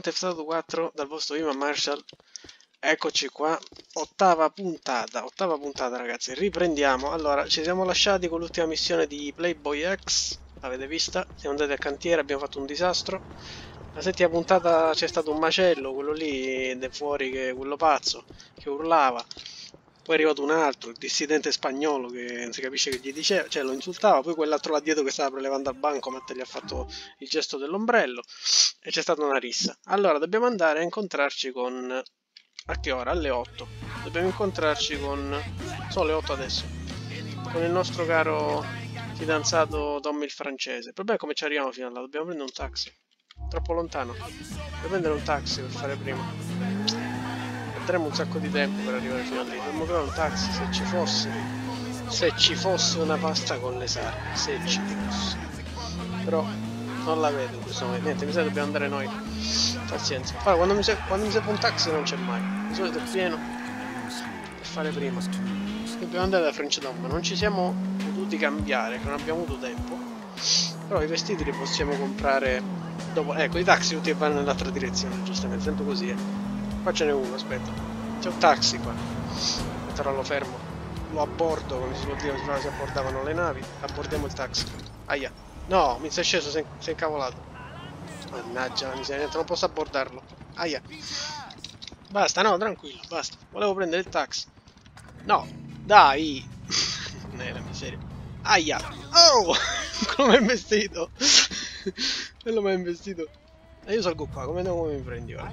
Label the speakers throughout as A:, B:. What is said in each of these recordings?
A: Theft Auto 4 dal vostro Ivan Marshall. Eccoci qua, ottava puntata ragazzi, riprendiamo. Allora, ci siamo lasciati con l'ultima missione di Playboy X, l'avete vista? Siamo andati al cantiere, abbiamo fatto un disastro. La settima puntata c'è stato un macello, quello lì de fuori, quello pazzo, che urlava. Poi è arrivato un altro, il dissidente spagnolo, che non si capisce che gli diceva, cioè lo insultava. Poi quell'altro là dietro che stava prelevando al bancomat gli ha fatto il gesto dell'ombrello e c'è stata una rissa. Allora, dobbiamo andare a incontrarci con... A che ora? Alle 8. Dobbiamo incontrarci con... Sono le 8 adesso. Con il nostro caro fidanzato Tommy il francese. Il problema è come ci arriviamo fino a là. Dobbiamo prendere un taxi. Troppo lontano. Dobbiamo prendere un taxi per fare prima. Perderemo un sacco di tempo per arrivare fino a lì. Dobbiamo trovare un taxi se ci fosse. Se ci fosse una pasta con le sarde. Se ci fosse. Però non la vedo in questo momento. Niente, mi sa che dobbiamo andare noi. Pazienza. Allora, quando mi serve un taxi non c'è mai. Di solito è pieno. Per fare prima. Dobbiamo andare da French Dom. Non ci siamo potuti cambiare, che non abbiamo avuto tempo. Però i vestiti li possiamo comprare dopo. Ecco, i taxi tutti vanno nell'altra direzione, giustamente, sempre così, Qua ce n'è uno, aspetta. C'è un taxi qua. Aspetta, ora lo fermo. Lo abbordo, come si può dire, si abbordavano le navi. Abbordiamo il taxi. Aia. No, mi sei sceso, sei incavolato. Mannaggia la miseria, non posso abbordarlo. Aia. Basta, no, tranquillo, basta. Volevo prendere il taxi. No, dai. Non è la miseria. Aia. Oh! Come è investito? Quello mi ha investito. E io salgo qua, come mi prendi ora?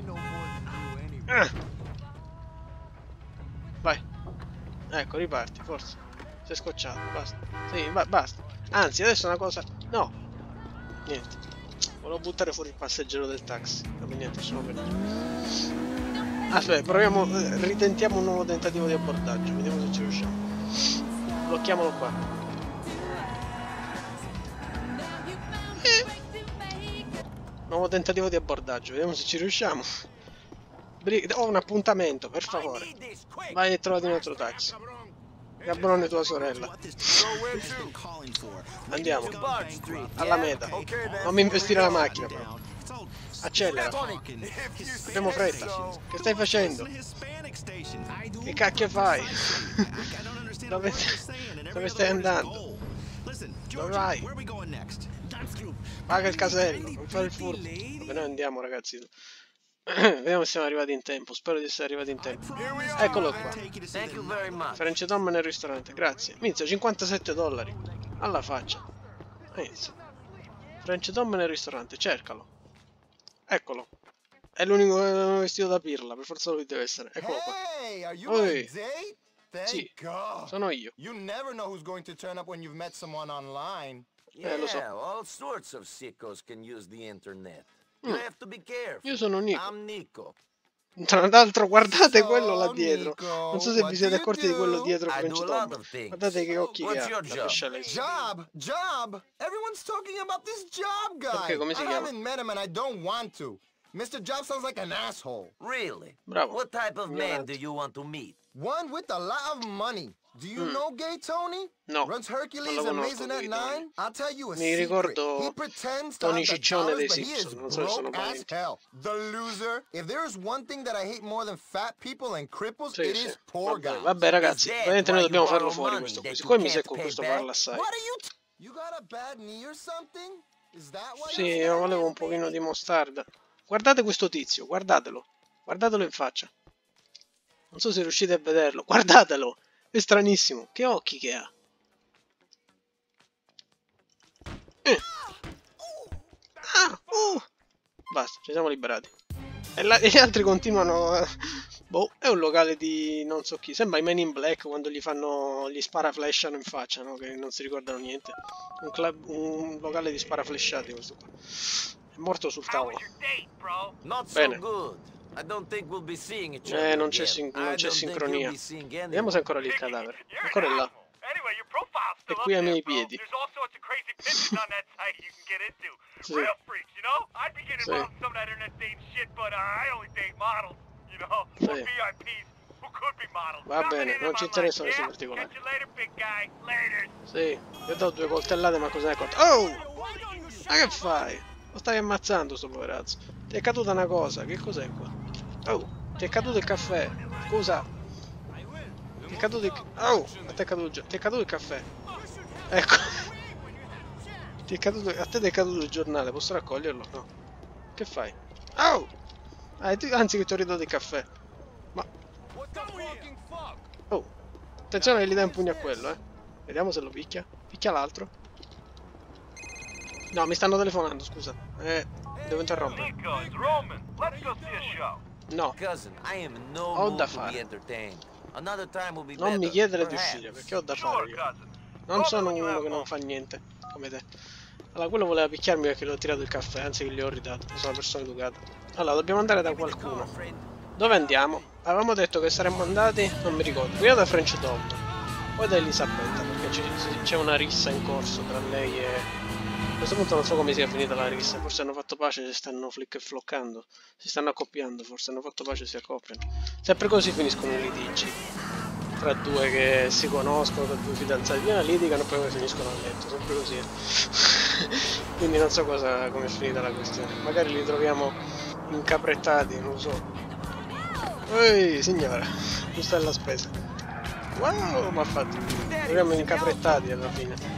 A: Vai. Ecco, riparti, forza. Sei scocciato, basta. Sì, basta. Anzi, adesso una cosa... No. Niente. Volevo buttare fuori il passeggero del taxi. Vabbè, niente, sono venuto. Aspetta, proviamo, ritentiamo un nuovo tentativo di abbordaggio. Vediamo se ci riusciamo. Blocchiamolo qua. Nuovo tentativo di abbordaggio. Vediamo se ci riusciamo. Ho un appuntamento, per favore. Vai e trovati un altro taxi. Gabrone tua sorella. Andiamo. Alla meta. Non mi investire la macchina, però. Accelera. Abbiamo fretta. Che stai facendo? Che cacchio fai? Dove stai andando? Dove vai? Paga il casello, non fare il furbo. Vabbè, noi andiamo, ragazzi. Vediamo se siamo arrivati in tempo. Spero di essere arrivati in tempo. Eccolo qua. French Tom nel ristorante, grazie. Minzia, $57. Alla faccia. French Tom nel ristorante, cercalo. Eccolo. È l'unico vestito da pirla, per forza lui deve essere. Eccolo qua. Oi. Sì, sono io. Lo so. Io sono Nico. Tra l'altro guardate quello là dietro. Non so se vi siete accorti di quello dietro French Tom. Guardate che occhi che ha. Perché come si chiama?
B: Mr. Job sounds like an asshole.
C: Really?
A: Bravo.
C: What type of man do you want to meet?
B: One with a lot of money. Do you know Gay Tony?
A: No.
B: Runs Hercules and Maisonette 9? I'll tell you a
A: Mi
B: secret.
A: ricordo
B: He pretends to
A: Tony
B: have the
A: Ciccione
B: dollars,
A: dei
B: but he is
A: Simpson. Non so se sono
B: broke as
A: parenti.
B: hell. The loser. If there is one thing that I hate more than fat people and cripples,
A: Sì,
B: it
A: sì.
B: is poor guys.
A: Vabbè ragazzi, ovviamente noi dobbiamo farlo fuori questo qui. Siccome mi secco questo parla assai.
B: What are you got a bad knee or something? Is that why
A: Sì,
B: you're
A: io volevo un pochino di mostarda. Guardate questo tizio, guardatelo. Guardatelo in faccia. Non so se riuscite a vederlo. Guardatelo. È stranissimo. Che occhi che ha. Basta, ci siamo liberati. E gli altri continuano. Boh, è un locale di non so chi. Sembra i Men in Black quando gli sparaflashano in faccia, no? Che non si ricordano niente. Un locale di sparaflashati questo qua. È morto sul tavolo. Bene. Non c'è sincronia. Vediamo se è ancora lì il cadavere. Ancora è là. È qui ai miei piedi. Sì. Sì. Sì. Va bene, non ci interessano questi particolari. Sì, gli ho dato 2 coltellate ma cosa ne hai accorto? Oh! Ma che fai? Lo stai ammazzando sto poverazzo. Ti è caduta una cosa, che cos'è qua? Oh, ti è caduto il caffè. Scusa. Ti è caduto il... Oh, a te è caduto, ti è caduto il caffè. Ecco. Ti è caduto... A te ti è caduto il giornale, posso raccoglierlo? No. Che fai? Oh! Anzi che ti ho ridato il caffè. Ma... Oh. Attenzione che gli dai un pugno a quello, eh. Vediamo se lo picchia. Picchia l'altro. No, mi stanno telefonando, scusa. Devo interrompere.
D: Nico, it's Roman. Let's go see a show.
A: No,
C: Cousin, I am in no
A: ho da
C: mood to
A: fare.
C: be entertained. Another time will be
A: Non mi
C: better,
A: chiedere di
C: perhaps.
A: uscire, perché ho da
D: Sure,
A: fare io.
D: cousin.
A: Non sono uno che non fa niente, come te. Allora, quello voleva picchiarmi perché gli ho tirato il caffè, anzi che gli ho ridato. Sono una persona educata. Allora, dobbiamo andare da qualcuno. Dove andiamo? Avevamo detto che saremmo andati, non mi ricordo, prima da French Doctor, poi da Elisabetta, perché c'è una rissa in corso tra lei e... A questo punto non so come sia finita la rissa, forse hanno fatto pace, si stanno flick e floccando, si stanno accoppiando, forse hanno fatto pace e si accoppiano. Sempre così finiscono i litigi, tra due che si conoscono, tra due fidanzati, prima litigano e poi finiscono a letto, sempre così. Quindi non so come è finita la questione, magari li troviamo incaprettati, non lo so. Ehi signora, giusta la spesa. Wow, ma ha fatto. Troviamo incaprettati alla fine.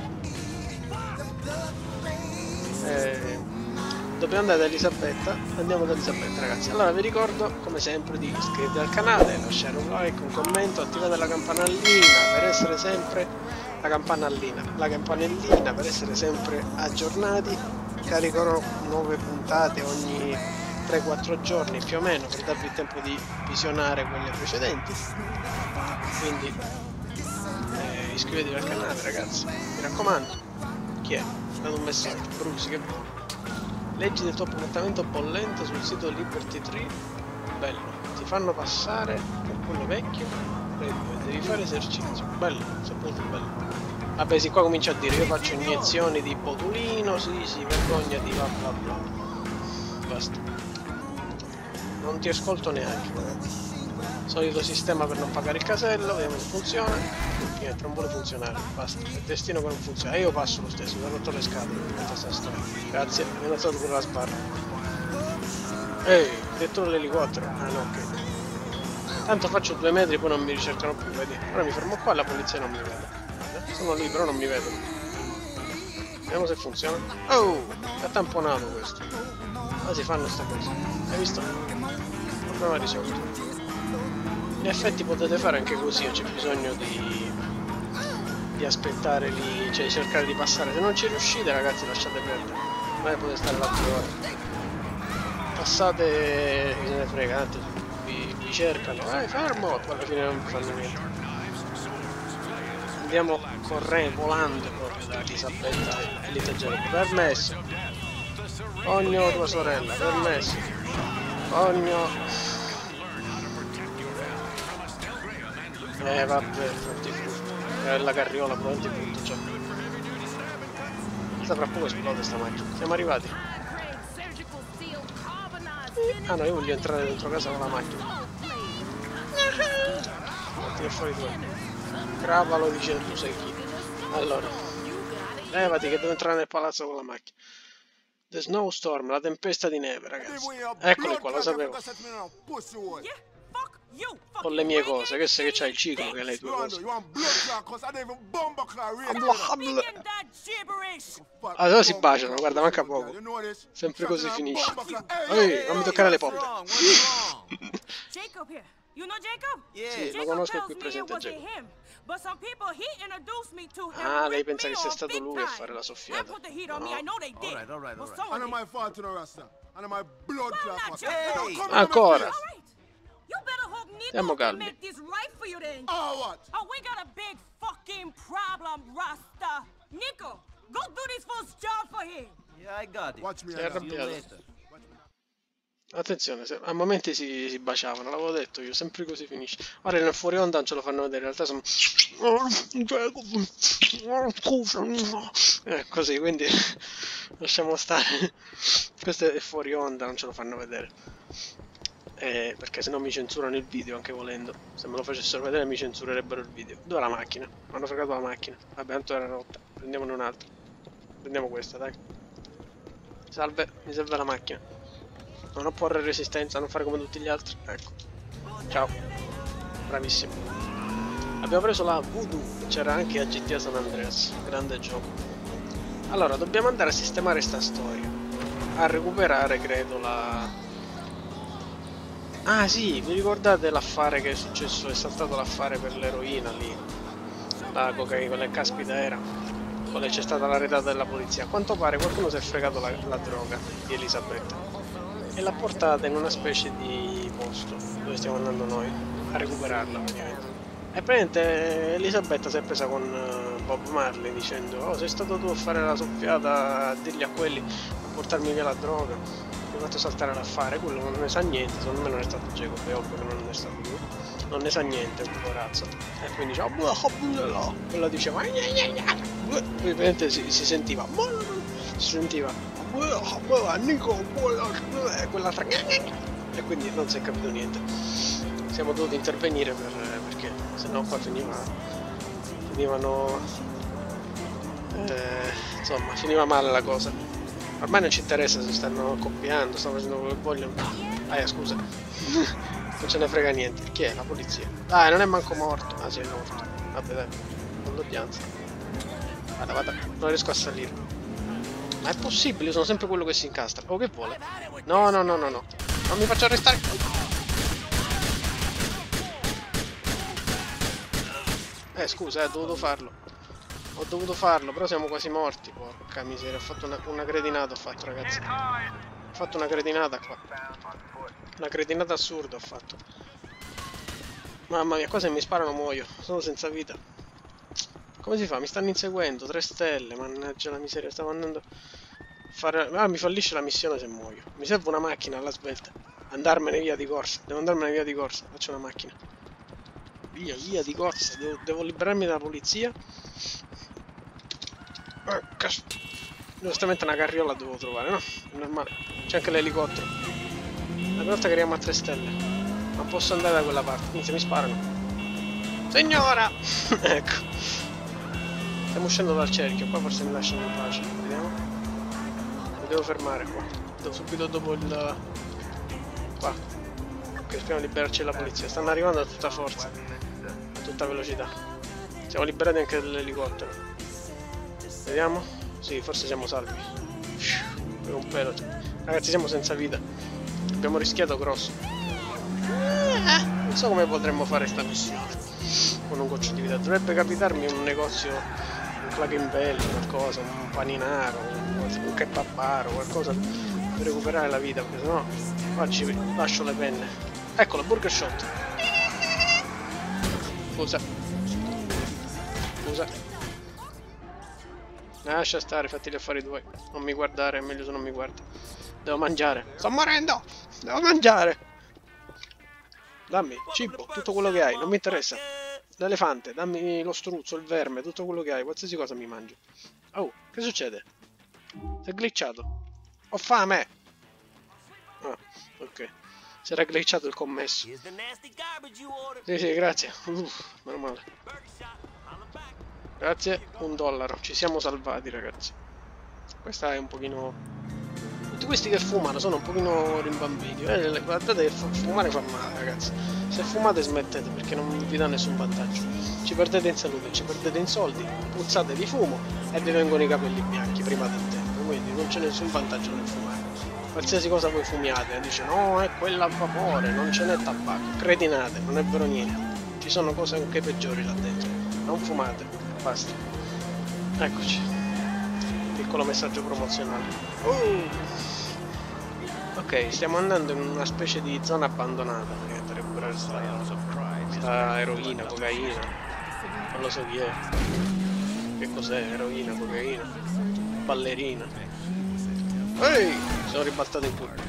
A: Dobbiamo andare da Elisabetta. Andiamo da Elisabetta, ragazzi. Allora vi ricordo come sempre di iscrivervi al canale, lasciare un like, un commento, attivare la campanellina per essere sempre la campanellina per essere sempre aggiornati. Caricherò nuove puntate ogni 3-4 giorni più o meno per darvi il tempo di visionare quelle precedenti. Quindi iscrivetevi al canale, ragazzi, mi raccomando. Chi è? Dato un messaggio, Brusi, che bello. Leggi del tuo appuntamento bollente sul sito Liberty Tree. Bello. Ti fanno passare per quello vecchio. Devi fare esercizio. Bello, saputo bello. Vabbè, sì, qua comincia a dire io faccio iniezioni di botulino, sì, vergognati, bla bla bla. Basta. Non ti ascolto neanche, ragazzi. Solito sistema per non pagare il casello, vediamo se funziona. Niente, non vuole funzionare, basta. È il destino che non funziona. E io passo lo stesso, mi ho rotto le scatole per questa storia. Grazie, mi è alzato pure la sbarra. Ehi, addirittura l'elicottero. Ah no, ok. Tanto faccio 2 metri poi non mi ricercano più, vedi? Ora mi fermo qua e la polizia non mi vede. Sono lì, però non mi vedono. Vediamo se funziona. Oh! È tamponato questo. Ma si fanno sta cosa. Hai visto? Problema risolto. In effetti potete fare anche così, c'è bisogno di aspettare lì, cioè cercare di passare. Se non ci riuscite, ragazzi, lasciate perdere. Magari potete stare là 2 ore. Passate, vi se ne frega, tanto vi cercano. Fermo! Poi alla fine non vi fanno niente. Andiamo correndo, volando proprio da Elisabetta e l'italiano. Permesso. Ogno tua sorella, permesso. Ogno... vabbè, fruttifrutto. La carriola probabilmente brutto già. Questa fra poco esplode sta macchina. Siamo arrivati. Ah no, io voglio entrare dentro casa con la macchina. Tira fuori tu. Gravalo, dice tu sei chi. Allora. Levati che devo entrare nel palazzo con la macchina. The Snowstorm, la tempesta di neve, ragazzi. Eccoli qua, lo sapevo. Con le mie cose, che sai che c'hai il ciclo che hai le tue cose. Allora si baciano, guarda, manca poco. Sempre così finisce. Ehi, non mi toccare le poppe. Sì, lo conosco qui presente Jacob. Ah, lei pensa che sia stato lui a fare la soffiata. No. Ancora. Siamo calmi. Sei arrabbiato. Attenzione, a momenti si baciavano, l'avevo detto io, sempre così finisce. Ora nel fuori onda non ce lo fanno vedere, in realtà sono... così, quindi lasciamo stare. Questo è fuori onda, non ce lo fanno vedere. Perché sennò mi censurano il video anche volendo. Se me lo facessero vedere mi censurerebbero il video. Dove è la macchina? Mi hanno fregato la macchina. Vabbè, tanto era rotta. Prendiamone un'altra. Prendiamo questa, dai. Salve, mi serve la macchina. non opporre resistenza, non fare come tutti gli altri. Ecco. Ciao. Bravissimo. Abbiamo preso la Voodoo, c'era anche a GTA San Andreas, grande gioco. Allora, dobbiamo andare a sistemare sta storia. A recuperare, credo, la... Ah sì, vi ricordate l'affare che è successo? È saltato l'affare per l'eroina lì. La cocaina, quella che caspita era. Poi c'è stata la redata della polizia. A quanto pare qualcuno si è fregato la droga di Elisabetta e l'ha portata in una specie di posto dove stiamo andando noi a recuperarla praticamente. E praticamente Elisabetta si è presa con Bob Marley dicendo: oh, sei stato tu a fare la soffiata, a dirgli a quelli, a portarmi via la droga, mi ho fatto saltare l'affare. Quello non ne sa niente, secondo me non è stato Jacob, è ovvio che non è stato lui, non ne sa niente, un poverazzo. E quindi dice: oh, quello diceva, praticamente si sentiva, quell'altra, e quindi non si è capito niente. Siamo dovuti intervenire perché sennò qua finivano insomma, finiva male la cosa. Ormai non ci interessa se stanno accoppiando, stanno facendo quello che vogliono. Scusa. Non ce ne frega niente. Chi è? La polizia. Dai, non è manco morto. Ah sì, è morto. Vabbè dai, non lo pianza. Vada, non riesco a salire. Ma è possibile, io sono sempre quello che si incastra. Oh, che vuole? No. Non mi faccio arrestare. Scusa, ho dovuto farlo. Ho dovuto farlo, però siamo quasi morti. Porca miseria, ho fatto una cretinata, ragazzi. Ho fatto una cretinata qua. Una cretinata assurda ho fatto. Mamma mia, qua se mi sparano muoio. Sono senza vita. Come si fa? Mi stanno inseguendo, 3 stelle, mannaggia la miseria, stavo andando a fare... Ah, mi fallisce la missione se muoio. Mi serve una macchina alla svelta. Andarmene via di corsa. Devo andarmene via di corsa. Faccio una macchina. Via di corsa. Devo liberarmi dalla polizia. Giustamente una carriola devo trovare, no? È normale. C'è anche l'elicottero. La volta che arriviamo a 3 stelle. Non posso andare da quella parte. Quindi se mi sparano. Signora! Ecco. Stiamo uscendo dal cerchio. Qua forse mi lasciano in pace. Vediamo. Mi devo fermare qua. Subito dopo il... Qua. Ok, speriamo di liberarci dalla polizia. Stanno arrivando a tutta forza. A tutta velocità. Siamo liberati anche dall'elicottero. Vediamo. Sì, forse siamo salvi. Per un pelo. Ragazzi, siamo senza vita. Abbiamo rischiato grosso. Non so come potremmo fare sta missione con un goccio di vita. Dovrebbe capitarmi un negozio, un plug and belly, qualcosa, un paninaro, un kebab bar o qualcosa per recuperare la vita, perché sennò oggi lascio le penne. Ecco la Burger Shot. Scusa. Lascia stare, fatti gli affari tuoi. Non mi guardare, è meglio se non mi guardi. Devo mangiare. Sto morendo! Devo mangiare! Dammi cibo, tutto quello che hai, non mi interessa. L'elefante, dammi lo struzzo, il verme, tutto quello che hai, qualsiasi cosa mi mangio. Oh, che succede? Si è glitchato. Ho fame! Ah, ok. Si era glitchato il commesso. Sì, grazie. Meno male. Grazie, $1. Ci siamo salvati, ragazzi. Questa è un pochino... Tutti questi che fumano sono un pochino rimbambiti. Guardate che fumare fa male, ragazzi. Se fumate smettete perché non vi dà nessun vantaggio. Ci perdete in salute, ci perdete in soldi, puzzate di fumo e vi vengono i capelli bianchi prima del tempo. Quindi non c'è nessun vantaggio nel fumare. Qualsiasi cosa voi fumiate, dice no, è quella a vapore, non ce n'è tabacco. Cretinate, non è vero niente. Ci sono cose anche peggiori là dentro. Non fumate, basta. Eccoci. Piccolo messaggio promozionale. Ok, stiamo andando in una specie di zona abbandonata per recuperare sta eroina, cocaina. Non lo so chi è. Che cos'è? Eroina, cocaina. Ballerina. Ehi! Mi sono ribaltato in culo.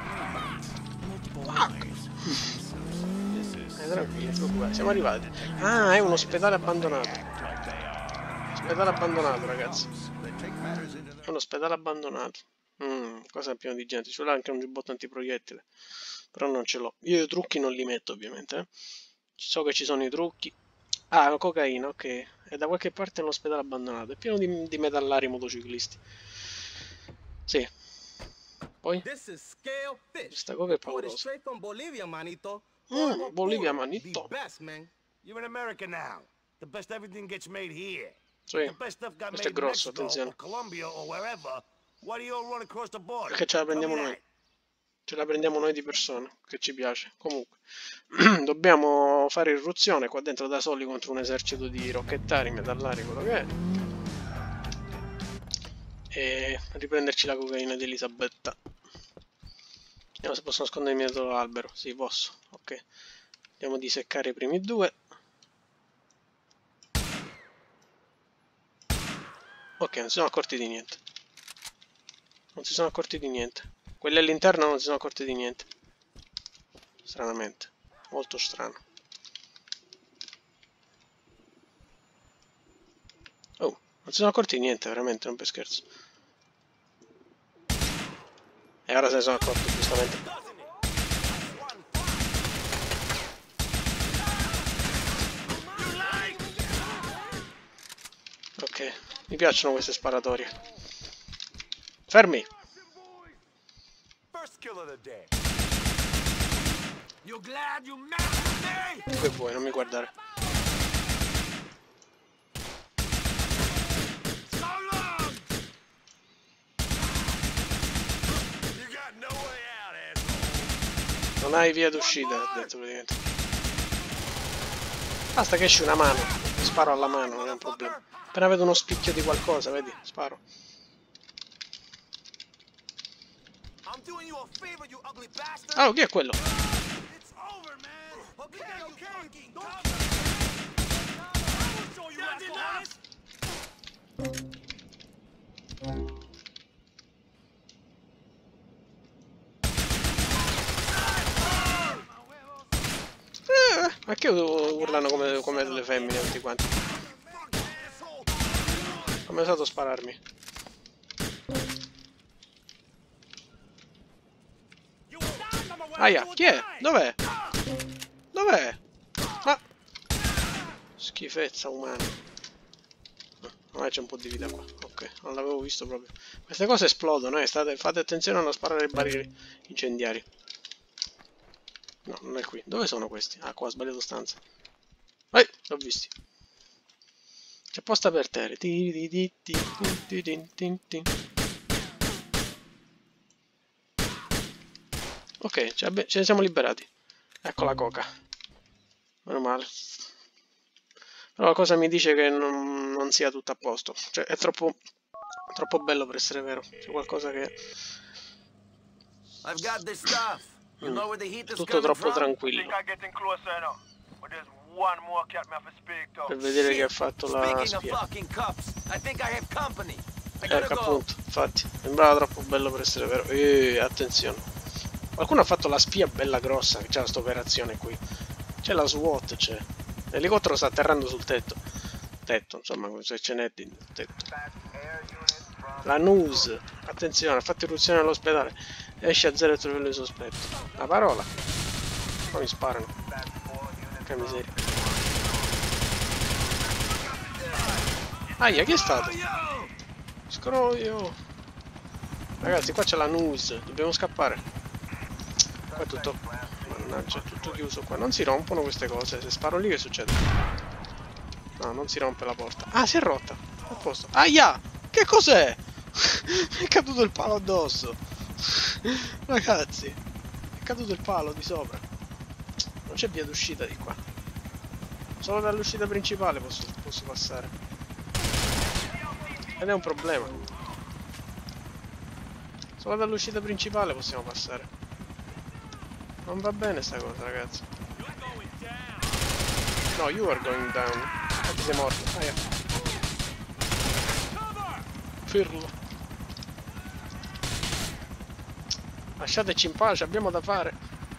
A: Tranquillo, siamo arrivati. Ah, è un ospedale abbandonato. Ospedale abbandonato, ragazzi. È un ospedale abbandonato. Cosa pieno di gente. Ci vuole anche un giubbotto antiproiettile. Però non ce l'ho. Io i trucchi non li metto, ovviamente. So che ci sono i trucchi. Ah, cocaina, ok. È da qualche parte nell'ospedale abbandonato. È pieno di metallari motociclisti. Sì. Poi?
E: This is scale fish.
A: Questa coca è
E: Imported
A: paurosa.
E: straight from Bolivia, manito.
A: Bolivia,
E: The
A: manito.
E: best, man.
D: You're in America now. The best everything gets made here.
A: Sì,
D: The best stuff got
A: questo
D: made
A: è
D: in
A: grosso,
D: Mexico
A: attenzione.
D: or Colombia or wherever. Why do you all run across the border?
A: Perché ce la
D: Tell me
A: prendiamo
D: that.
A: noi. Ce la prendiamo noi di persona, che ci piace. Comunque, dobbiamo fare irruzione qua dentro da soli contro un esercito di rocchettari, metallari, quello che è. E riprenderci la cocaina di Elisabetta. Vediamo se posso nascondermi dietro l'albero. Sì, posso. Ok. Andiamo a diseccare i primi due. Ok, non si sono accorti di niente. Non si sono accorti di niente. Quelli all'interno non si sono accorti di niente. Stranamente. Molto strano. Oh, non si sono accorti di niente, veramente, non per scherzo. E ora se ne sono accorti, giustamente. Ok, mi piacciono queste sparatorie. Fermi!
D: First kill of the day.
E: You glad you met me?
A: Che vuoi, non mi guardare.
E: So long!
D: You got no way out, asshole.
A: Non hai via d'uscita, ha detto praticamente. Basta che esci una mano. Sparo alla mano, non è un problema. Appena vedo uno spicchio di qualcosa, vedi? Sparo.
E: I'm doing you a favor, you ugly bastard.
A: Ah, chi è quello?
E: It's over, man. Okay, okay. Don't I will show you assholes.
A: Ma che urlano come delle femmine tutti quanti? Come è stato a spararmi? Aia, chi è? Dov'è? Dov'è? Ma... Schifezza umana. Ah, c'è un po' di vita qua. Ok, non l'avevo visto proprio. Queste cose esplodono, fate attenzione a non sparare i barili incendiari. No, non è qui. Dove sono questi? Ah, qua ho sbagliato stanza. L'ho visti. C'è posta per terra. Ok, ce ne siamo liberati. Ecco la coca. Meno male. Però la cosa mi dice che non sia tutto a posto. Cioè, è troppo bello per essere vero. C'è qualcosa che...
C: I've got this stuff. You know where the heat is
A: Tutto
C: coming
A: troppo
C: from?
A: tranquillo.
D: Think I'm getting closer now. But there's one more cat me have to speak to.
A: Per vedere chi ha fatto la
C: Speaking of
A: spia.
C: fucking cups, I think I have company. I gotta
A: Ecco
C: go.
A: appunto, infatti, sembrava troppo bello per essere vero. Attenzione. Qualcuno ha fatto la spia bella grossa, che c'è questa operazione qui. C'è la SWAT, c'è. L'elicottero sta atterrando sul tetto. Insomma, se ce n'è di tetto. La NUS, attenzione, ha fatto irruzione all'ospedale. Esce a zero il tuo livello di sospetto. La parola. Poi mi sparano. Che miseria. Aia, chi è stato? Scroio. Ragazzi, qua c'è la NUS. Dobbiamo scappare. Qua è tutto... Mannaggia, è tutto chiuso qua. Non si rompono queste cose. Se sparo lì che succede? No, non si rompe la porta. Ah, si è rotta. A posto. Aia! Che cos'è? Mi è caduto il palo addosso. Ragazzi, è caduto il palo di sopra. Non c'è via d'uscita di qua. Solo dall'uscita principale posso passare. Ed è un problema. Solo dall'uscita principale possiamo passare. Non va bene sta cosa, ragazzi. No, you are going down. Ti sei morto. Aia. Firlo. Lasciateci in pace, abbiamo da fare.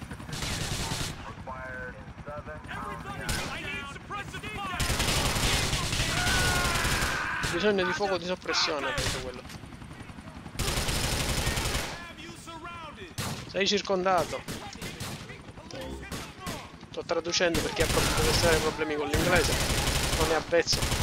A: Bisogno di fuoco di soppressione, detto quello. Sei circondato. Sto traducendo perché dovesse avere problemi con l'inglese. Non ne avvezzo.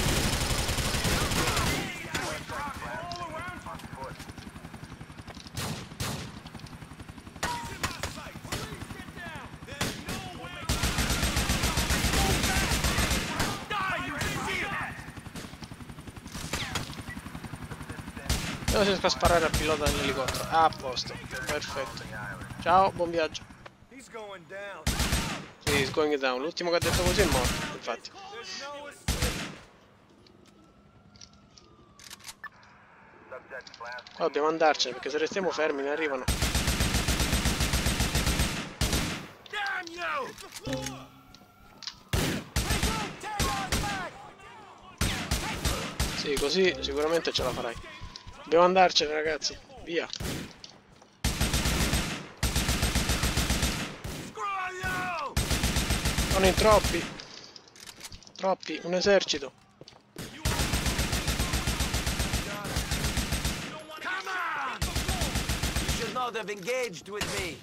A: Io riesco a sparare al pilota dell'elicottero. Ah, a posto. Perfetto. Ciao, buon viaggio.
D: He's going down.
A: Sì, he's going down. L'ultimo che ha detto così è morto, infatti.
D: There's no escape.
A: Qua dobbiamo andarcene, perché se restiamo fermi ne arrivano.
D: Damn you!
A: Sì, così sicuramente ce la farai. Dobbiamo andarcene, ragazzi. Via.
D: Screw you!
A: Sono in troppi. Troppi, un esercito.
D: Come on!
C: You should know they've engaged with me.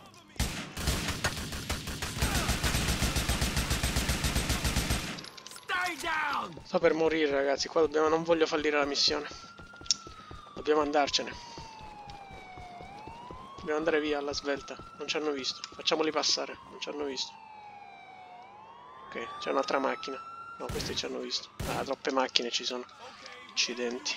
D: Stay down!
A: Sto per morire, ragazzi. Qua dobbiamo... non voglio fallire la missione. Dobbiamo andarcene. Dobbiamo andare via alla svelta. Non ci hanno visto. Facciamoli passare. Non ci hanno visto. Ok, c'è un'altra macchina. No, questi ci hanno visto. Ah, troppe macchine ci sono. Accidenti.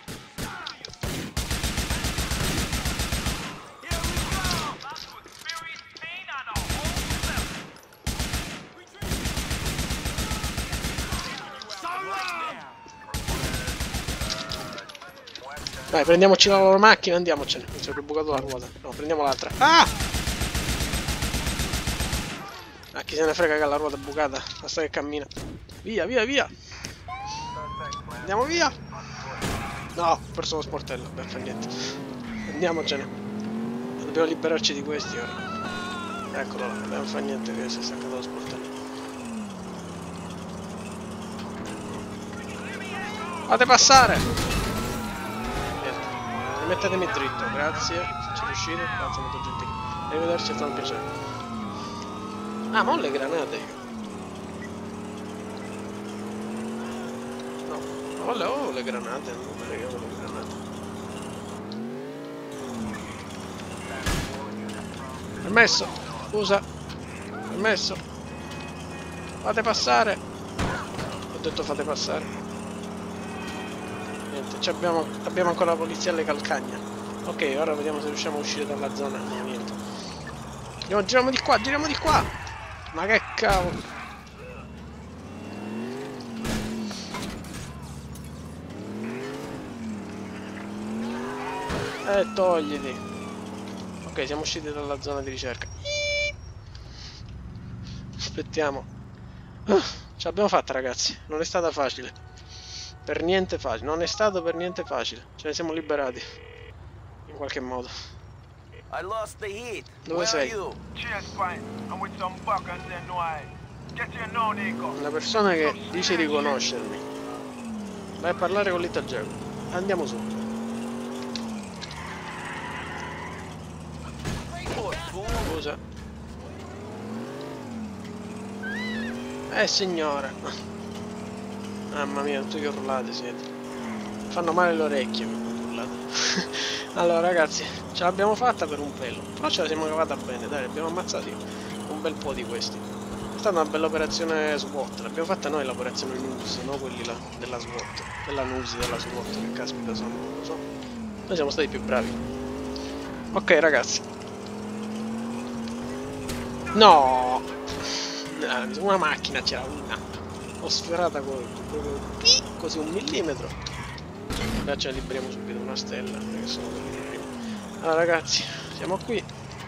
A: Dai, prendiamoci la loro macchina e andiamocene. Mi sono bucato la ruota. No, prendiamo l'altra. Ah! Ah, chi se ne frega che la ruota è bucata. Basta che cammina. Via, via, via. Andiamo via. No, ho perso lo sportello. Beh, fa niente. Andiamocene. Dobbiamo liberarci di questi ora. Eccolo là. Non fa niente che si è staccato lo sportello. Fate passare. Mettetemi dritto, grazie. Se ci riuscite, grazie, molto gentile. Arrivederci, è stato un piacere. Ah, ma ho le granate io. No, ho le granate, non mi regalo le granate. Permesso, scusa. Permesso. Fate passare. Ho detto fate passare. Niente, abbiamo ancora la polizia alle calcagna. Ok, ora vediamo se riusciamo a uscire dalla zona. No, niente. Giriamo di qua, giriamo di qua. Ma che cavolo. Togliti. Ok, siamo usciti dalla zona di ricerca. Aspettiamo. Ce l'abbiamo fatta, ragazzi. Non è stata facile. Per niente facile, non è stato per niente facile. Ce ne siamo liberati. In qualche modo.
C: I lost the heat.
A: Dove
C: Where
A: sei?
C: are you?
D: Cheers, Brian. I'm with some buckers and no I. Get your no, Nico.
A: Una persona che dice di conoscermi. Vai a parlare con Little Jacob. Andiamo su. Scusa. Signora. Mamma mia, tutti che urlate siete. Fanno male le orecchie quando urlate. Allora ragazzi, ce l'abbiamo fatta per un pelo. Però ce la siamo cavata bene, dai, abbiamo ammazzati un bel po' di questi. È stata una bella operazione SWAT. L'abbiamo fatta noi l'operazione NUS, no quelli là della SWAT. Della NUS, della SWAT, che caspita sono, non lo so. Noi siamo stati più bravi. Ok ragazzi. No! Una macchina c'era una. Ho sfiorata così 1 millimetro. Ora ce ne liberiamo subito una stella, perché sono quelli di prima. Allora ragazzi, siamo qui.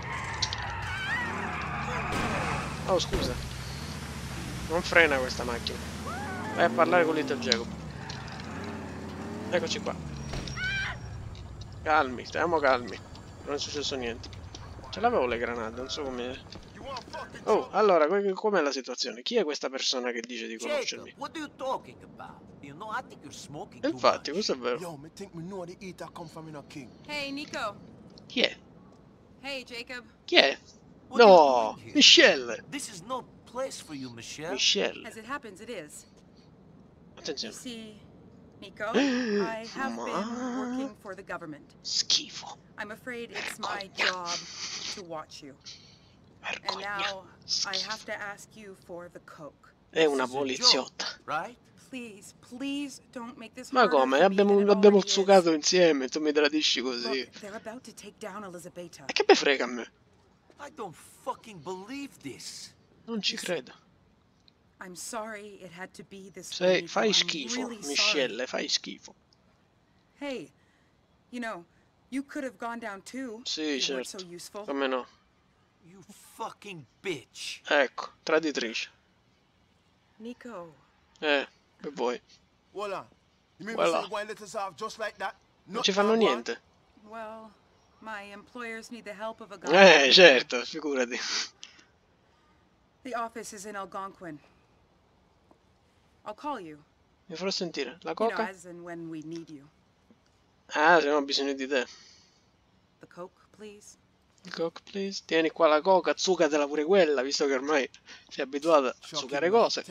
A: Oh scusa. Non frena questa macchina. Vai a parlare con Little Jacob. Eccoci qua. Calmi, stiamo calmi. Non è successo niente. Ce l'avevo le granate, non so come... Oh, allora, com'è la situazione? Chi è questa persona che dice di
C: Jacob,
A: conoscermi?
C: what are you talking about? You know, I think you're smoking too
A: Infatti,
C: much.
A: questo è vero.
B: Yo, me think me know the eater come from in a king.
F: Hey, Nico.
A: Chi è?
F: Hey, Jacob.
A: Chi è?
C: What are you
A: No,
C: doing here?
A: Michelle.
C: This is no place for you, Michelle.
A: Michelle.
F: As it happens, it is. You
A: Attenzione.
F: see, Nico, I have
A: Ma-
F: been working for the government.
A: Schifo.
F: I'm afraid it's my job to watch you. And
A: Vergogna.
F: now I
A: Schifo.
F: have to ask you for the coke.
A: È una
C: This is a
A: poliziotta.
C: joke, right?
F: please, please don't make this
A: Ma
F: harder
A: come?
F: for me than it
A: L'abbiamo
F: already is.
A: zuccato insieme, tu mi tradisci così.
F: Look, they're about to take down Elizabeta.
A: E che me frega a me?
C: I don't fucking believe this.
A: Non ci credo.
F: I'm sorry it had to be this way. Nico.
A: Fai
F: I'm
A: schifo,
F: really
A: Michelle, fai schifo.
F: sorry. Hey, you know, you could have gone down too.
A: Sì,
F: if you weren't
A: certo.
F: so useful.
A: Come no?
C: You fucking bitch.
A: Ecco, traditrice.
F: Nico.
A: Che vuoi?
B: Voila. You mean
A: Voila.
B: we say, "Why let us off just like that"?
A: Non ci fanno niente.
F: Well, my employers need the help of a guy.
A: Certo, figurati.
F: The office is in Algonquin. I'll call you.
A: Mi farò sentire. La
F: You know,
A: coca?
F: as and when we need you.
A: Ah, se no ho bisogno di te.
F: The Coke, please.
A: Coke, please. Tieni qua la coca, zuccatela pure quella, visto che ormai sei abituata a zuccare cose.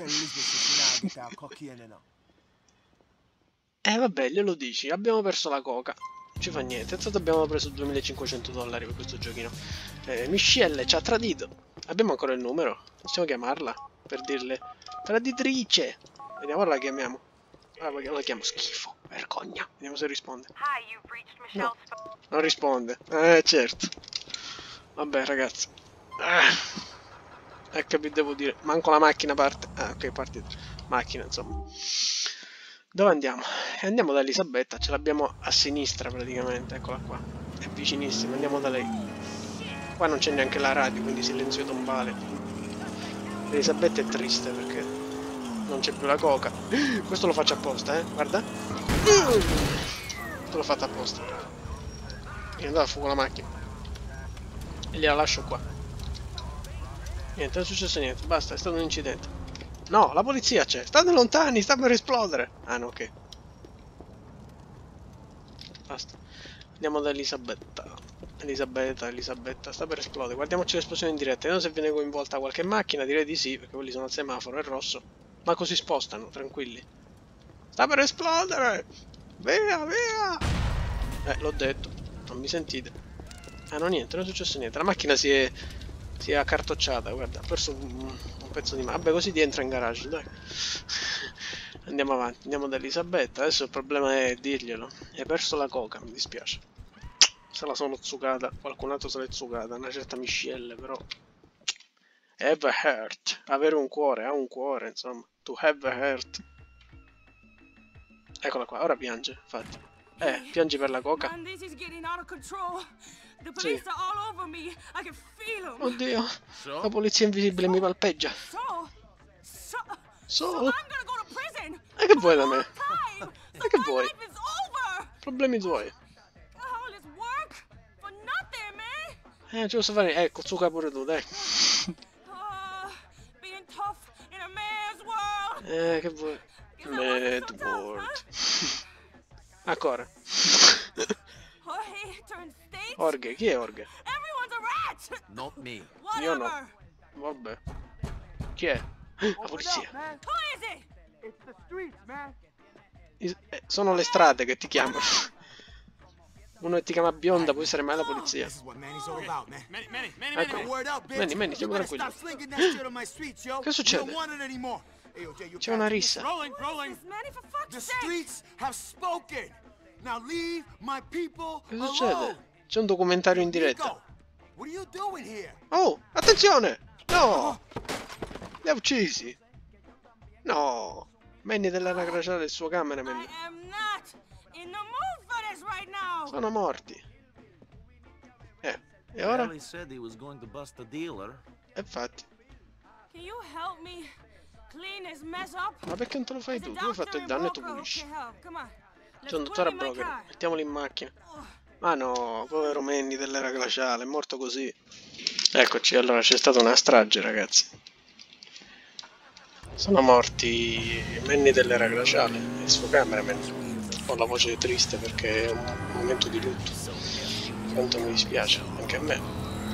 A: Vabbè, glielo dici, abbiamo perso la coca. Non ci fa niente, intanto abbiamo preso $2.500 per questo giochino. Michelle ci ha tradito. Abbiamo ancora il numero? Possiamo chiamarla? Per dirle traditrice. Vediamo, ora la chiamiamo. Ora la chiamo schifo, vergogna. Vediamo se risponde. No, non risponde. Certo. Vabbè ragazzi. Che devo dire? Manco la macchina parte. Ok, partita. Macchina, insomma. Dove andiamo? Andiamo da Elisabetta, ce l'abbiamo a sinistra praticamente, eccola qua. È vicinissima, andiamo da lei. Qua non c'è neanche la radio, quindi silenzio tombale. Elisabetta è triste perché non c'è più la coca. Questo lo faccio apposta, guarda. Questo l'ho fatto apposta. È andata a fuoco la macchina. E gliela lascio qua. Niente, non è successo niente, basta, è stato un incidente. No, la polizia c'è. State lontani, sta per esplodere. Ah no, ok. Basta. Andiamo da Elisabetta. Elisabetta, sta per esplodere. Guardiamoci l'esplosione in diretta. Vediamo se viene coinvolta qualche macchina. Direi di sì, perché quelli sono al semaforo, è rosso. Ma così spostano, tranquilli. Sta per esplodere! Via, via! L'ho detto. Non mi sentite. Ah no, niente, non è successo niente. La macchina si è accartocciata, guarda. Ha perso un pezzo di macchina. Vabbè, così ti entra in garage, dai. Andiamo avanti, andiamo da Elisabetta. Adesso il problema è dirglielo. Hai perso la coca, mi dispiace. Se la sono zuccata, qualcun altro se l'è zuccata, una certa Michelle, però. Have a heart. Avere un cuore, ha un cuore, insomma. To have a heart. Eccola qua, ora piange, infatti. Piangi per la coca? Sì. Oddio, la polizia invisibile mi palpeggia. E che vuoi da me? E che vuoi? Problemi tuoi. Ce lo so fare, ecco, zucca pure tu, dai. Che vuoi? Mad world. Ancora. Orge, chi è Orge?
C: Not me.
A: Io no. Vabbè. Chi è? La polizia. Sono le strade che ti chiamano. Uno che ti chiama bionda, può essere mai la polizia. Ecco. Manny, stiamo tranquilli. Che succede? C'è una rissa. Che succede? C'è un documentario in diretta. Oh, attenzione! No! Li ha uccisi! No! Manny dell'era glaciale del suo cameraman. Sono morti. E ora? Infatti. Ma perché non te lo fai tu? Tu hai fatto il danno e tu pulisci. C'è un dottore a Broker, mettiamolo in macchina. Ma no, povero Manny dell'era glaciale, è morto così. Eccoci, allora c'è stata una strage, ragazzi. Sono morti Manny dell'era glaciale e il suo cameraman. Ho la voce triste perché è un momento di lutto. Quanto mi dispiace, anche a me.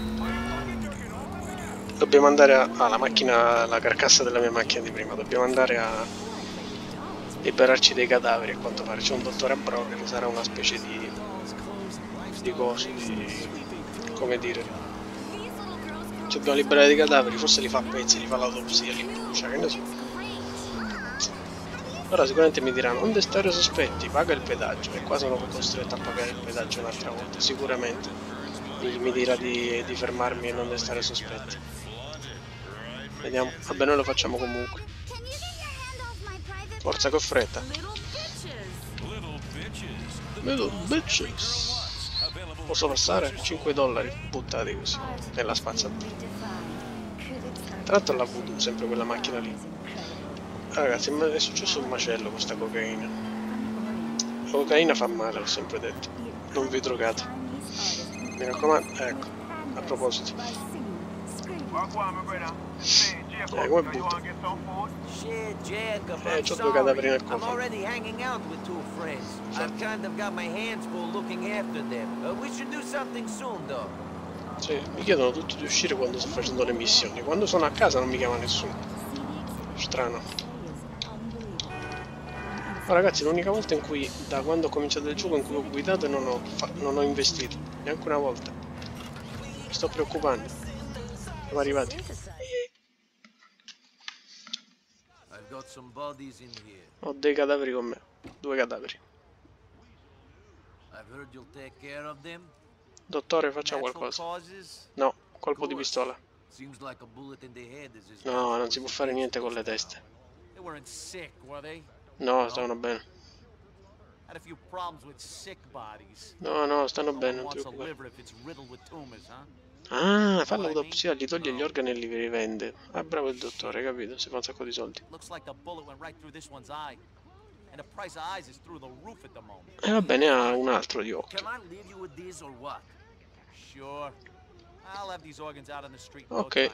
A: Dobbiamo andare a la macchina, la carcassa della mia macchina di prima. Dobbiamo andare a liberarci dei cadaveri, a quanto pare. C'è un dottore a Broker che sarà una specie di coso, come dire. Ci dobbiamo liberare dei cadaveri, forse li fa a pezzi, li fa l'autopsia, li brucia, che ne so. Ora sicuramente mi diranno non destare sospetti, paga il pedaggio, e qua sono costretto a pagare il pedaggio un'altra volta, sicuramente mi dirà di fermarmi e non destare sospetti. Vediamo, vabbè, noi lo facciamo comunque. Forza che ho fretta. Little bitches. Posso passare? 5 dollari buttati così nella spazzatura. Tra l'altro la voodoo, sempre quella macchina lì. Ragazzi, è successo un macello con sta cocaina. La cocaina fa male, l'ho sempre detto. Non vi drogate. Mi raccomando, ecco, a proposito. Come butto? C'ho due cadaveri nel cofano. Sì, mi chiedono tutti di uscire quando sto facendo le missioni. Quando sono a casa non mi chiama nessuno. Strano. Ma ragazzi, l'unica volta in cui, da quando ho cominciato il gioco, in cui ho guidato e non ho investito. Neanche una volta. Mi sto preoccupando. Siamo arrivati. Ho dei cadaveri con me. 2 cadaveri. Dottore, faccia qualcosa. No, colpo di pistola. No, non si può fare niente con le teste. No, stanno bene. No, no, stanno bene, non ti preoccupare. Ah, fa l'autopsia, gli toglie gli organi e li rivende. Ah, bravo il dottore, capito? Si fa un sacco di soldi. E va bene, ha un altro di occhio. Ok.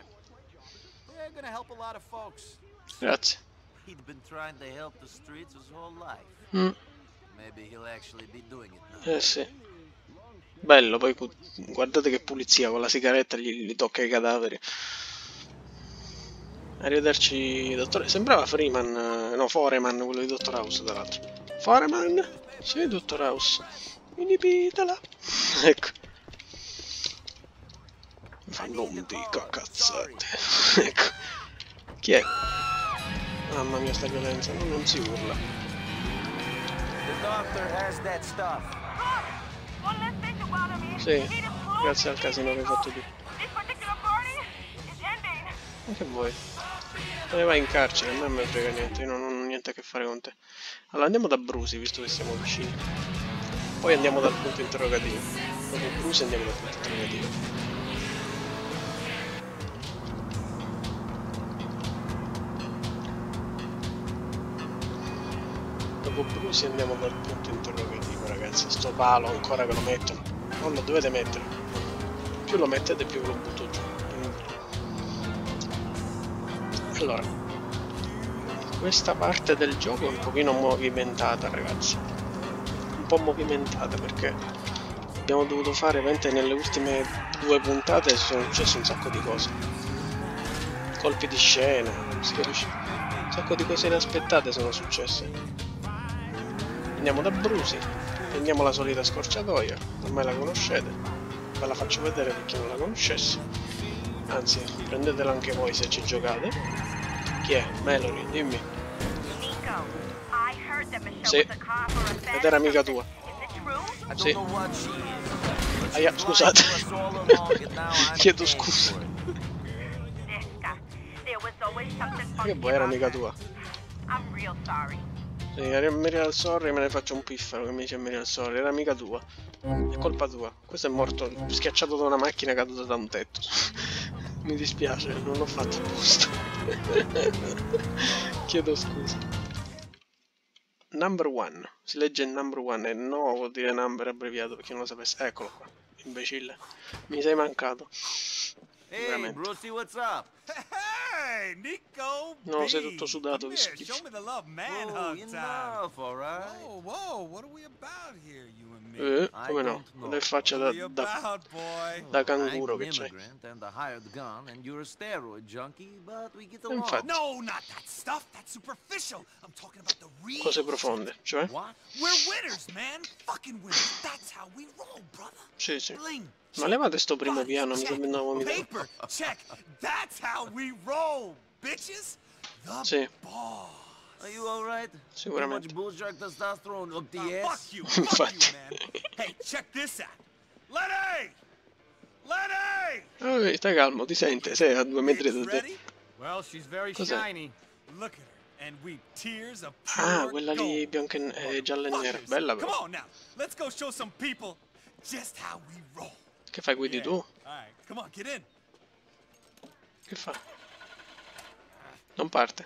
A: Grazie. Sì. Bello, poi guardate che pulizia, con la sigaretta gli tocca i cadaveri. Arrivederci, dottore. Sembrava Freeman, no, Foreman, quello di Dottor House, tra l'altro. Foreman? Sì, Dottor House. Inibitela. Ecco. Non dica cazzate. Ecco. Chi è? Mamma mia, sta violenza, non si urla. Sì, grazie al casino che hai fatto tu. Ma che vuoi? Te ne vai in carcere, a me non me ne frega niente, io non ho niente a che fare con te. Allora andiamo da Brusi, visto che siamo vicini. Poi andiamo dal punto interrogativo. Dopo Brusi andiamo dal punto interrogativo. Dopo Brusi andiamo dal punto interrogativo, ragazzi. Sto palo ancora che lo mettono. Non lo dovete mettere. Più lo mettete più lo butto giù. Allora, questa parte del gioco è un pochino movimentata, ragazzi. Un po' movimentata perché abbiamo dovuto fare veramente nelle ultime 2 puntate sono successe un sacco di cose. Colpi di scena, si capisce? Un sacco di cose inaspettate sono successe. Andiamo da Brusi, prendiamo la solita scorciatoia, ormai la conoscete, ve la faccio vedere per chi non la conoscesse, anzi prendetela anche voi se ci giocate. Chi è? Melody, dimmi. Sì, ed era amica tua. Sì. Aia, scusate. Chiedo scusa. Che vuoi, era amica tua? Sì, Miriam Sorry, me ne faccio un piffero che mi dice Miriam Sorry, era amica tua. È colpa tua. Questo è morto schiacciato da una macchina caduta da un tetto. Mi dispiace, non l'ho fatto apposta. Chiedo scusa. Number 1. Si legge number 1 e no vuol dire number abbreviato per chi non lo sapesse. Eccolo qua, imbecille. Mi sei mancato.
C: Hey, Brucey, what's up?
D: Hey, Nico.
A: No, sei tutto sudato,
D: Come
A: che
D: here,
A: schifo.
D: show me the love man
C: Whoa,
D: hug time.
C: enough, all right?
D: Whoa, whoa, what are we about here, you and me?
A: Come no? Le faccia
D: What are
A: da,
D: we about, boy?
A: da canguro
C: I'm
A: che
C: an
A: c'hai.
C: immigrant and a hired gun, and you're a steroid junkie, but we get along.
A: Infatti,
D: No, not that stuff. That's superficial. I'm talking about the real.
A: cose profonde, cioè?
C: What?
D: We're winners, man. Fucking winners. That's how we roll, brother.
A: Sì, sì.
D: Bling.
A: Ma levate sto primo
D: Buzz,
A: piano, mi
D: check.
A: sta venendo a vomitare.
D: Paper, check. That's how we roll, bitches. The
A: Sì.
D: boss.
C: Are you alright? Too much
A: Sicuramente.
C: bull shark testosterone up the
D: Fuck
C: ass?
D: you,
A: Infatti.
D: man. Hey, check this out. Lenny! Lenny!
A: Stai calmo, ti sente, sei a 2 metri da te.
D: Ready?
E: Well, she's very
A: Cos'è?
E: shiny.
D: Look at her, and we tears of
A: Ah,
D: pure
A: quella lì
D: gold.
A: bianca e gialla e nera.
D: Fuckers.
A: Bella
D: Come
A: però.
D: on now, let's go show some people just how we roll.
A: Che fai, guidi
D: Yeah.
A: tu?
D: Alright, come on, get in.
A: Che fa? Non parte.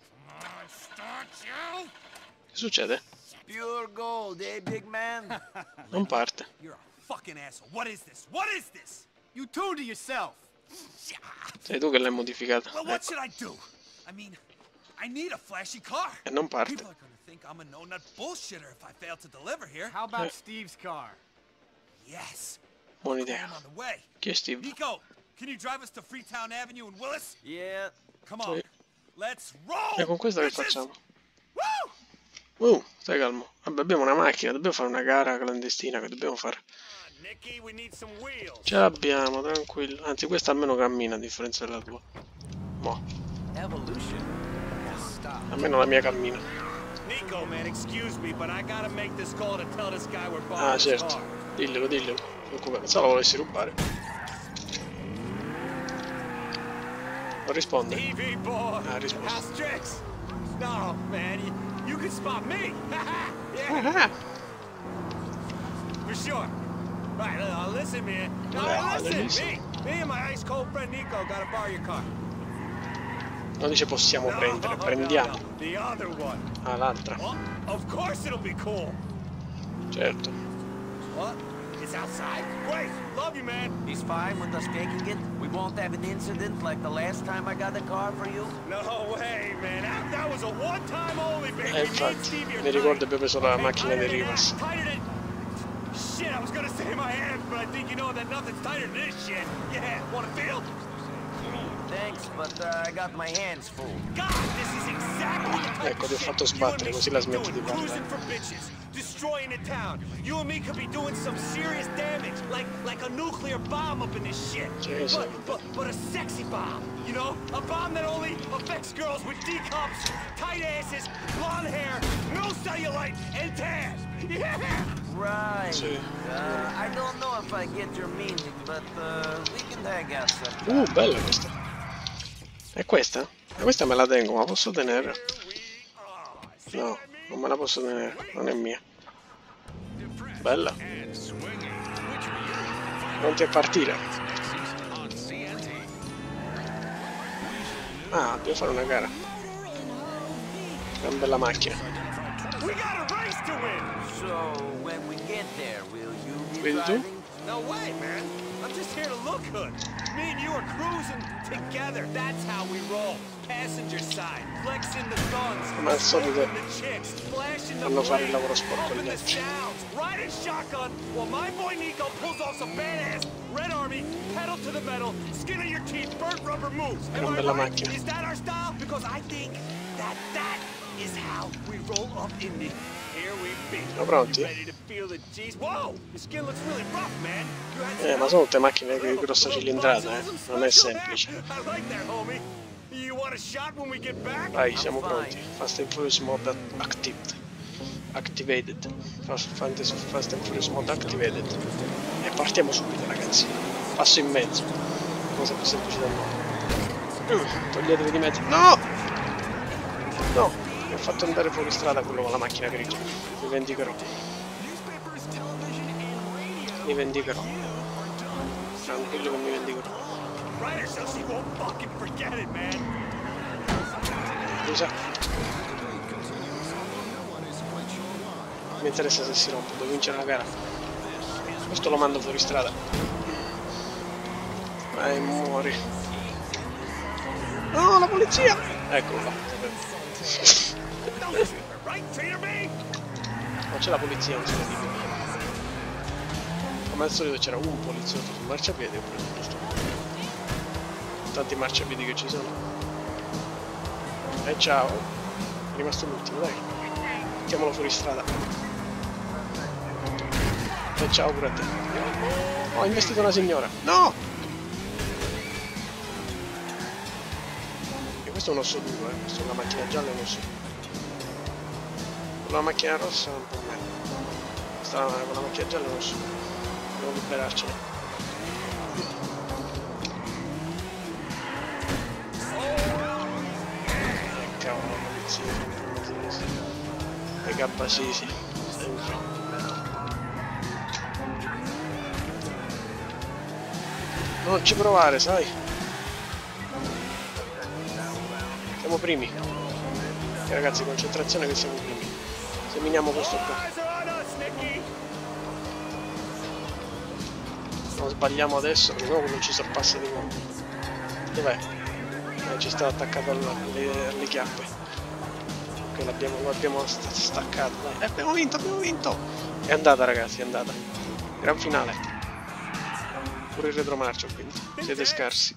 A: Che succede?
C: Pure gold, eh, big man?
A: Non parte.
D: You're a fucking asshole. What is this? What is this?
E: You two to yourself.
A: Sei tu che l'hai modificata.
D: Well, what
A: Ecco.
D: should I do? I mean, I need a flashy car.
A: E non parte.
D: People are gonna think I'm a no-nut bullshitter if I fail to deliver here.
E: How about Steve's car?
D: Yes.
A: Buona
D: I'm
A: idea.
D: on the way.
A: Chi è Steve?
D: Nico, can you drive us to Freetown Avenue in Willis?
C: Yeah.
D: Come on.
A: Sì.
D: Let's roll.
A: E con questa che
D: bitches!
A: facciamo?
D: Woo!
A: Stai calmo. Vabbè, abbiamo una macchina, dobbiamo fare una gara clandestina che dobbiamo fare.
D: Nicky, we need some wheels.
A: Ce l'abbiamo, tranquillo. Anzi, questa almeno cammina a differenza della tua. Mo.
C: Evolution? Stop.
A: Almeno la mia cammina.
D: Nico, man, excuse me, but I gotta make this call to tell this guy we're
A: Ah,
D: borrowing his
A: certo.
D: car.
A: Diglielo. Pensavo lo volessi rubare. Non risponde.
D: TV boy.
A: Ah, risposto.
D: House tricks. No, man, you can spot me. Yeah, for sure. Right, listen, man. No,
A: Yeah,
D: listen,
A: listen.
D: me and my ice cold friend Nico gotta borrow your car.
A: Non dice possiamo prendere, prendiamo.
D: No. The other one.
A: Ah, l'altra.
D: Well, of course it'll be cool.
A: Certo.
D: What? It's outside? Great. Love you, man.
C: He's fine with us taking it? We won't have an incident like the last time I got the car for you?
D: No way, man. That was a one-time only, baby. Me and
A: Infatti,
D: Stevie are
A: mi ricordo
D: tight.
A: abbiamo preso la
D: Okay,
A: macchina di
D: tighter than
A: Rivas.
D: that, tighter than... Shit, I was gonna say my hands, but I think you know that nothing's tighter than this shit. Yeah, wanna feel?
C: Thanks, but I got my hands full.
D: God, this is exactly the type
A: Ecco,
D: of
A: ti ho
D: shit
A: fatto
D: you and
A: sbattere,
D: me
A: così
D: should
A: la
D: be
A: smetti
D: doing,
A: di parlare.
D: cruising for bitches, destroying the town. You and me could be doing some serious damage, like a nuclear bomb up in this shit.
A: Sì, sì.
D: But a sexy bomb, you know? A bomb that only affects girls with D cups, tight asses, blonde hair, no cellulite, and tan. Yeah!
C: Right.
A: Sì.
C: I don't know if I get your meaning, but we can hang out sometime.
A: Bella questa. È questa? Questa me la tengo, ma posso tenere? No, non me la posso tenere, non è mia. Bella. Pronti a partire? Ah, devo fare una gara. Una bella macchina.
D: We got a race to win!
C: So, when we get there, will you be
A: Will you?
C: driving?
D: No way, man. I'm just here to look good. Me and you are cruising together. That's how we roll. Passenger side, flexing the guns,
A: Come al solito,
D: smoking the chicks, flashing the
A: fanno fare il
D: blades,
A: lavoro sporco
D: pumping
A: agli
D: the
A: altri.
D: sounds, riding shotgun, while my boy Nico pulls off some badass Red Army, pedal to the metal, skin of your teeth, burnt rubber moves. Am
A: Una
D: I
A: bella
D: right?
A: macchina.
D: Is that our style? Because I think that is how we roll up in the... Here we be.
A: Siamo pronti?
D: You ready to feel the G's? Whoa! Your skin looks really rough, man. You had some
A: Ma
D: help?
A: sono tutte macchine di grossa
D: Little
A: cilindrata,
D: botulism
A: non è
D: special?
A: semplice.
D: I like that, homie. You want a shot when we get back?
A: Vai, siamo pronti. Fast and Furious Mode activated. Fast and Furious Mode activated. E partiamo subito, ragazzi. Passo in mezzo. Cosa più semplice del mondo. Toglietevi di mezzo. No! No! Mi ha fatto andare fuori strada quello con la macchina grigia. Mi vendicherò. Mi vendicherò. Tranquillo che mi vendicherò.
D: Ryder so she won't fucking forget it, man.
A: Scusa. Mi interessa se si rompe, devo vincere la gara. Questo lo mando fuori strada. Vai, muori. No, la polizia! Eccolo là.
D: Right, traitor me?
A: Non c'è la polizia, non c'è la polizia. Come al solito c'era un poliziotto sul marciapiede e ho preso giusto. Tanti marciapiedi che ci sono. E ciao. È rimasto l'ultimo, dai. Mettiamolo fuori strada. E ciao pure a te. Ho investito una signora. No! E questo è un osso duro, questo è una macchina gialla e un osso duro. Con la macchina rossa un po' meno. Con la macchina gialla non so. Devo liberarcene. Cavolo, polizia. E gabbasisi. Sempre. Non ci provare, sai? Siamo primi. Ok, ragazzi, concentrazione che siamo primi. Seminiamo questo qua. Non sbagliamo adesso, perché no non ci sorpassa di nuovo. Dov'è? Ci sta attaccato alle chiappe. Ok, lo abbiamo staccato. Dai. Abbiamo vinto, abbiamo vinto! È andata, ragazzi, è andata. Gran finale. Pure il retromarcia, quindi. Siete scarsi.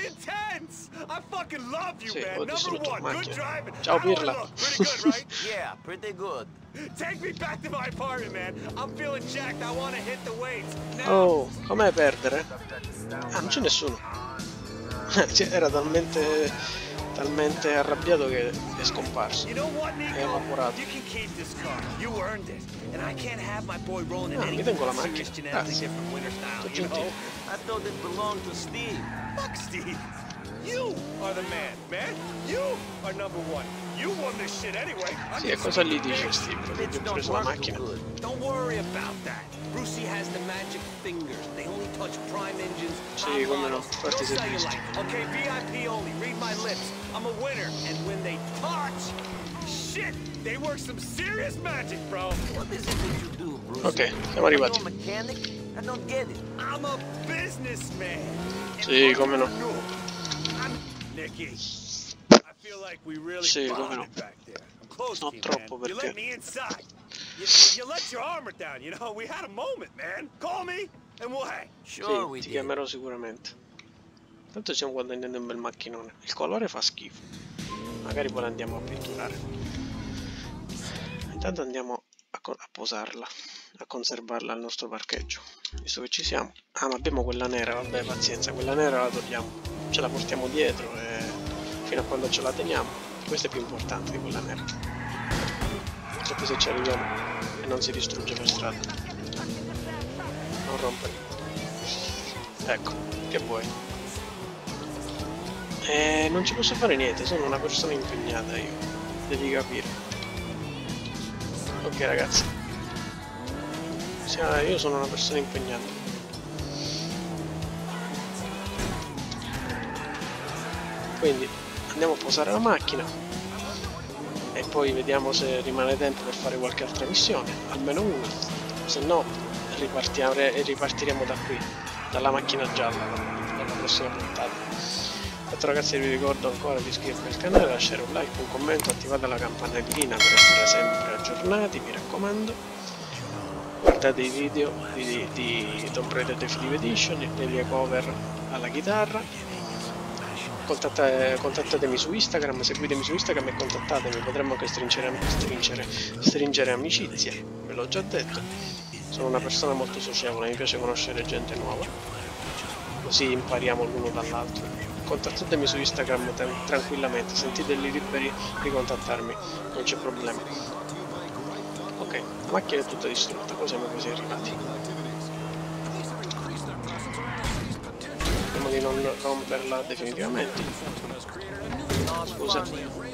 A: Sì, ho distrutto la macchina. Ciao Pirla.
C: Yeah, pretty good.
D: Take me back to my apartment, man. I'm feeling jacked. I want to hit the weights.
A: Oh, com'è perdere? Ah, non c'è nessuno. Era talmente arrabbiato che è scomparso.
D: You know what, Nico?
A: È evaporato.
D: You can keep this car. You earned it. And I can't have my boy rolling in
A: Ah,
D: any
A: mi tengo la
D: serious
A: macchina.
D: shenanigans
A: Grazie.
D: from Winter Style,
A: Sto
D: you know?
A: gentile.
C: I thought it belonged to Steve.
D: Fuck Steve. You are the man. You are number one. You won this shit anyway.
A: Sì, e cosa gli dice Steve? Che gli ho
C: Don't
A: preso la
C: work
A: macchina.
C: too good.
D: Don't worry about that. Brucey has the magic fingers. They only touch prime engines.
A: Sì, come no,
D: No
A: infatti si è visto.
D: cellulite. Okay, VIP only. Read my lips. I'm a winner. And when they touch, shit, they work some serious magic, bro.
C: What is it that you do, Bruce?
A: Ok, siamo arrivati.
C: Are you a mechanic? I don't get it.
D: I'm a businessman.
A: Sì, come no.
D: I'm Nicky. I feel like we really
A: Sì, come
D: bonded
A: no.
D: back there. I'm close
A: Non
D: to you,
A: troppo,
D: man. You
A: perché-
D: let me inside. You let your armor down, you know? We had a moment, man. Call me and we'll hang.
C: Sure we
A: Sì, ti
C: did.
A: chiamerò sicuramente. Tanto stiamo guadagnando un bel macchinone. Il colore fa schifo. Magari poi la andiamo a pitturare. Intanto andiamo a posarla, a conservarla al nostro parcheggio. Visto che ci siamo. Ah, ma abbiamo quella nera, vabbè, pazienza, quella nera la togliamo. Ce la portiamo dietro e fino a quando ce la teniamo. Questa è più importante di quella nera. Perché se ci arriviamo e non si distrugge per strada. Non rompere. Ecco, che vuoi? Non ci posso fare niente, sono una persona impegnata io. Devi capire. Ok ragazzi. Io sono una persona impegnata. Quindi andiamo a posare la macchina. E poi vediamo se rimane tempo per fare qualche altra missione. Almeno una. Se no ripartiremo da qui. Dalla macchina gialla. Dalla prossima puntata. Ragazzi, vi ricordo ancora di iscrivervi al canale, lasciare un like, un commento, attivate la campanellina per essere sempre aggiornati, mi raccomando. Guardate i video di Tomb Raider Definitive Edition, le mie cover alla chitarra. Contattatemi su Instagram, seguitemi su Instagram e contattatemi, potremmo anche stringere amicizie, ve l'ho già detto. Sono una persona molto socievole, mi piace conoscere gente nuova, così impariamo l'uno dall'altro. Contattatemi su Instagram tranquillamente, sentiteli liberi di contattarmi, non c'è problema. Ok, la macchina è tutta distrutta, poi siamo così arrivati. Speriamo di non romperla definitivamente. No, scusa.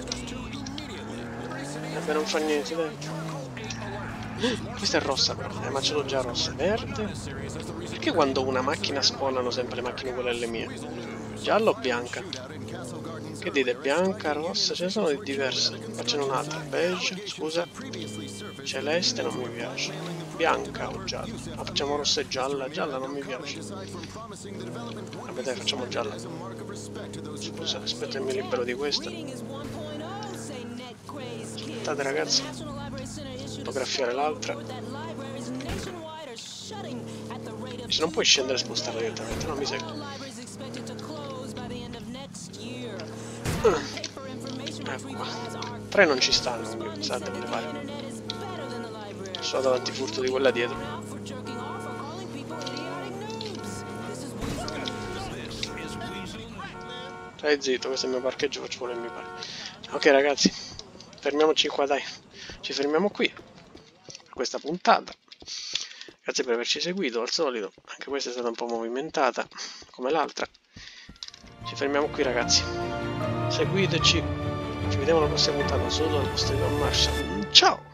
A: Vabbè, non fa niente, dai. Questa è rossa però, ma ce l'ho già rossa. Verde? Perché quando una macchina spawnano sempre le macchine quelle mie? Gialla o bianca? Che dite? Bianca, rossa? Ce ne sono di diverse. Facciano un'altra. Beige, scusa. Celeste non mi piace. Bianca o gialla? Ma facciamo rossa e gialla. Gialla non mi piace. Vabbè dai, facciamo gialla. Scusa, aspetta, mi libero di questa. Aspettate ragazzi. Fotografare l'altra. Se non puoi scendere e spostarla direttamente, non mi segue. Ecco qua. 3 non ci stanno, quindi pensate come fare. Sono davanti furto di quella dietro. Stai zitto, questo è il mio parcheggio, faccio quello che mi pare. Ok ragazzi, fermiamoci qua, dai. Ci fermiamo qui per questa puntata. Grazie per averci seguito, al solito. Anche questa è stata un po' movimentata, come l'altra. Ci fermiamo qui, ragazzi. Seguiteci. Ci vediamo alla prossima puntata solo dal vostro Ivan Marshall. Ciao!